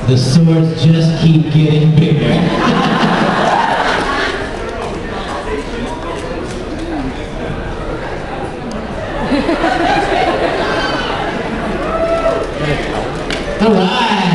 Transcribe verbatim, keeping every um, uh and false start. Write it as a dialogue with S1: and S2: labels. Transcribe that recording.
S1: The swords just keep getting bigger. All right.